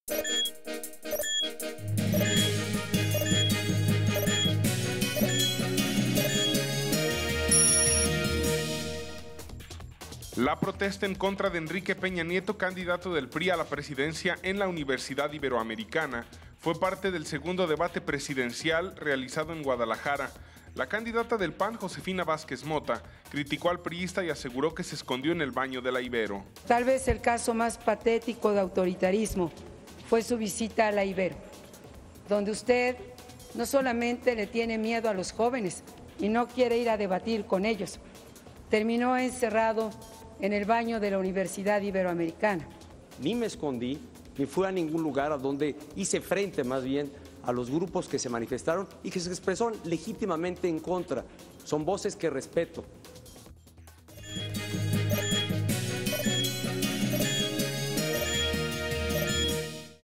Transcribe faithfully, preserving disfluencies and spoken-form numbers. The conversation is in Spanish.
La protesta en contra de Enrique Peña Nieto, candidato del P R I a la presidencia en la Universidad Iberoamericana, fue parte del segundo debate presidencial realizado en Guadalajara. La candidata del P A N, Josefina Vázquez Mota, criticó al priista y aseguró que se escondió en el baño de la Ibero. Tal vez el caso más patético de autoritarismo fue su visita a la Ibero, donde usted no solamente le tiene miedo a los jóvenes y no quiere ir a debatir con ellos, terminó encerrado en el baño de la Universidad Iberoamericana. Ni me escondí, ni fui a ningún lugar a donde hice frente más bien a los grupos que se manifestaron y que se expresaron legítimamente en contra. Son voces que respeto.